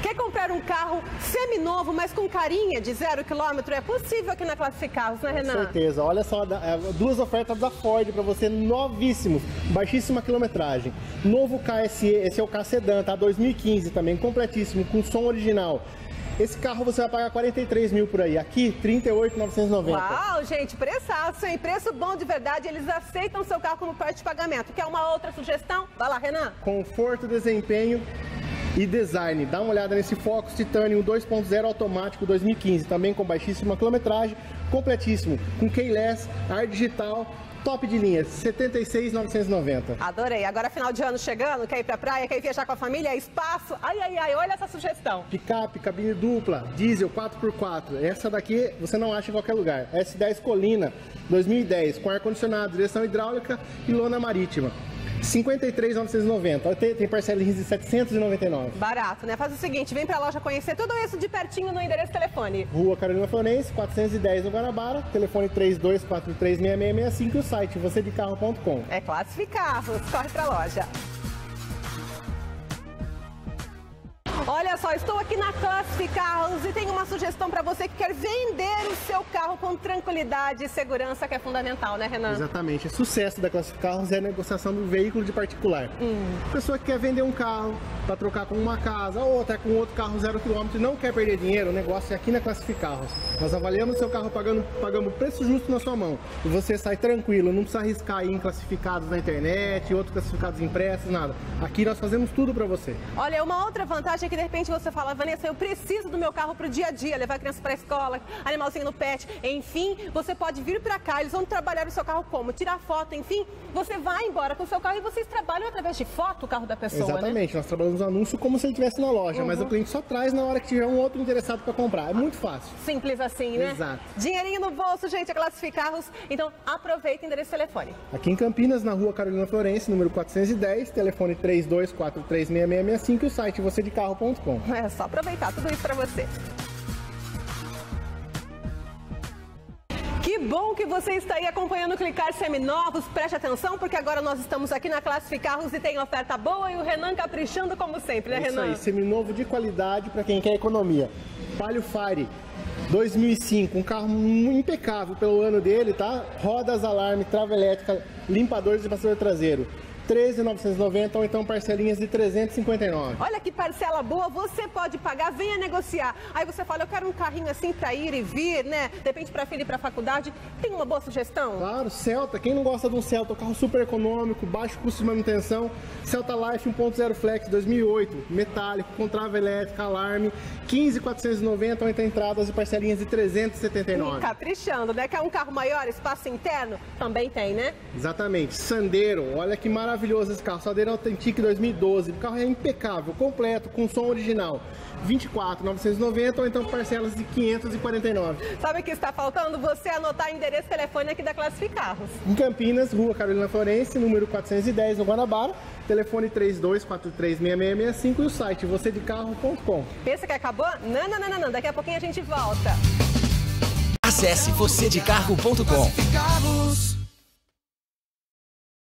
Quer comprar um carro seminovo, mas com carinha de 0 km? É possível aqui na Classificados, né, Renan? Com certeza. Olha só, duas ofertas da Ford para você, novíssimos, baixíssima quilometragem. Novo KSE, esse é o K Sedan, tá? 2015 também, completíssimo, com som original. Esse carro você vai pagar 43 mil por aí, aqui 38.990. Uau, gente, preçaço, hein? Preço bom de verdade, eles aceitam seu carro como parte de pagamento. Quer uma outra sugestão? Vai lá, Renan. Conforto, desempenho e design. Dá uma olhada nesse Focus Titanium 2.0 automático 2015, também com baixíssima quilometragem, completíssimo, com keyless, ar digital, top de linha, 76.990. Adorei. Agora, final de ano chegando, quer ir pra praia, quer ir viajar com a família, espaço. Ai, ai, ai, olha essa sugestão. Picape, cabine dupla, diesel 4x4. Essa daqui você não acha em qualquer lugar. S10 Colina, 2010, com ar-condicionado, direção hidráulica e lona marítima. 53.990. Tem parcelinhas de 799. Barato, né? Faz o seguinte, vem pra loja conhecer tudo isso de pertinho no endereço telefone. Rua Carolina Florence, 410 no Guanabara, telefone 32436665 e o site vocêdecarro.com. É Classificados, corre pra loja. Olha só, estou aqui na Classificados e tenho uma sugestão para você que quer vender o seu carro com tranquilidade e segurança, que é fundamental, né, Renan? Exatamente. O sucesso da Classificados é a negociação do veículo de particular. Pessoa que quer vender um carro para trocar com uma casa ou até com outro carro 0 km e não quer perder dinheiro, o negócio é aqui na Classificados. Nós avaliamos o seu carro pagando preço justo na sua mão. E você sai tranquilo, não precisa arriscar aí em classificados na internet, outros classificados impressos, nada. Aqui nós fazemos tudo para você. Olha, uma outra vantagem é que de repente você fala, Vanessa, eu preciso do meu carro pro dia a dia, levar a criança pra escola, animalzinho no pet, enfim, você pode vir pra cá, eles vão trabalhar o seu carro como? Tirar foto, enfim, você vai embora com o seu carro e vocês trabalham através de foto o carro da pessoa, Exatamente, né? Nós trabalhamos o anúncio como se ele estivesse na loja, mas o cliente só traz na hora que tiver um outro interessado para comprar, é muito fácil. Simples assim, né? Exato. Dinheirinho no bolso, gente, é Classificados, então aproveita o endereço telefone. Aqui em Campinas, na rua Carolina Florence, número 410, telefone 32436665 e o site vocêdecarro.com. É só aproveitar tudo isso para você. Que bom que você está aí acompanhando o Clicar Seminovos. Preste atenção, porque agora nós estamos aqui na Classificados e tem oferta boa e o Renan caprichando como sempre, né, Renan? Isso aí, seminovo de qualidade para quem quer economia. Palio Fire 2005, um carro impecável pelo ano dele, tá? Rodas, alarme, trava elétrica, limpadores de passageiro traseiro. 13.990 ou então parcelinhas de 359. Olha que parcela boa, você pode pagar, venha negociar. Aí você fala, eu quero um carrinho assim para ir e vir, né? De repente para filho ir para faculdade. Tem uma boa sugestão? Claro, Celta. Quem não gosta de um Celta? Um carro super econômico, baixo custo de manutenção. Celta Life 1.0 Flex 2008, metálico, com trava elétrica, alarme, 15.490 ou então entradas e parcelinhas de 379. Caprichando, né? Quer um carro maior, espaço interno? Também tem, né? Exatamente. Sandero, olha que maravilhoso esse carro. Sandero Authentic 2012. O carro é impecável, completo, com som original. 24.990 ou então parcelas de 549. Sabe o que está faltando? Você anotar o endereço telefone aqui da Classificados. Em Campinas, rua Carolina Florence, número 410, no Guanabara, telefone 32436665 e o site vocêdecarro.com. Pensa que acabou? Não. Daqui a pouquinho a gente volta. Acesse vocêdecarro.com.